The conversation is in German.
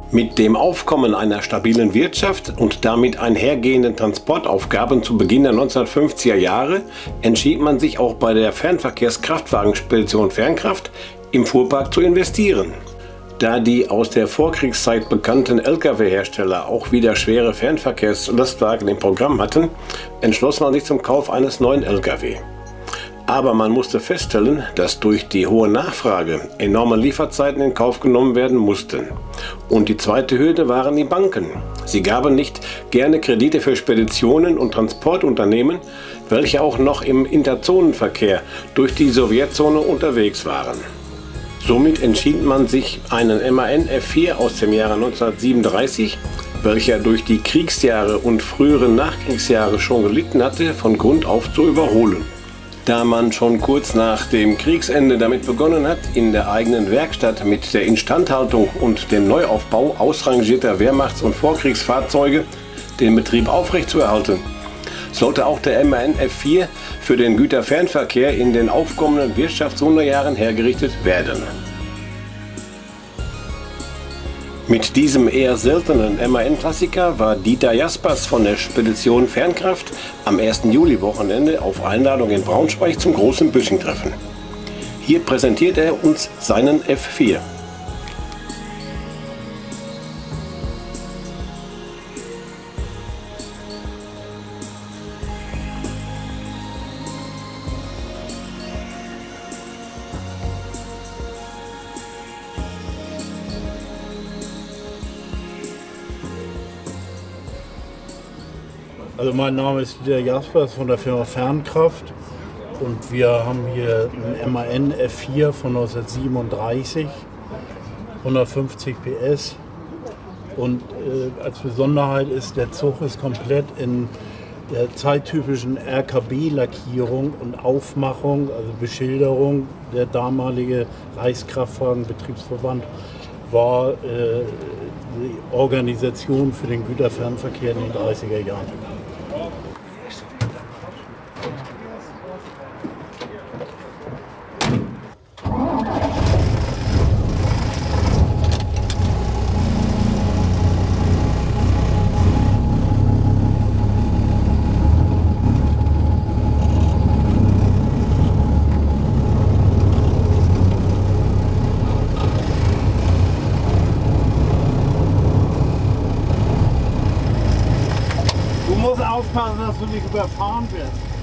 Mit dem Aufkommen einer stabilen Wirtschaft und damit einhergehenden Transportaufgaben zu Beginn der 1950er Jahre entschied man sich auch bei der Fernverkehrskraftwagenspedition Fernkraft im Fuhrpark zu investieren. Da die aus der Vorkriegszeit bekannten Lkw-Hersteller auch wieder schwere Fernverkehrslastwagen im Programm hatten, entschloss man sich zum Kauf eines neuen Lkw. Aber man musste feststellen, dass durch die hohe Nachfrage enorme Lieferzeiten in Kauf genommen werden mussten. Und die zweite Hürde waren die Banken. Sie gaben nicht gerne Kredite für Speditionen und Transportunternehmen, welche auch noch im Interzonenverkehr durch die Sowjetzone unterwegs waren. Somit entschied man sich, einen MAN F4 aus dem Jahre 1937, welcher durch die Kriegsjahre und früheren Nachkriegsjahre schon gelitten hatte, von Grund auf zu überholen. Da man schon kurz nach dem Kriegsende damit begonnen hat, in der eigenen Werkstatt mit der Instandhaltung und dem Neuaufbau ausrangierter Wehrmachts- und Vorkriegsfahrzeuge den Betrieb aufrechtzuerhalten, sollte auch der MAN F4 für den Güterfernverkehr in den aufkommenden Wirtschaftswunderjahren hergerichtet werden. Mit diesem eher seltenen MAN-Klassiker war Dieter Jaspers von der Spedition Fernkraft am 1. Juli-Wochenende auf Einladung in Braunschweig zum großen Büssing-Treffen. Hier präsentiert er uns seinen F4. Also mein Name ist Dieter Jaspers von der Firma Fernkraft und wir haben hier einen MAN F4 von 1937, 150 PS und als Besonderheit ist, der Zug ist komplett in der zeittypischen RKB-Lackierung und Aufmachung, also Beschilderung. Der damalige Reichskraftwagenbetriebsverband war die Organisation für den Güterfernverkehr in den 30er Jahren. Du musst aufpassen, dass du nicht überfahren wirst.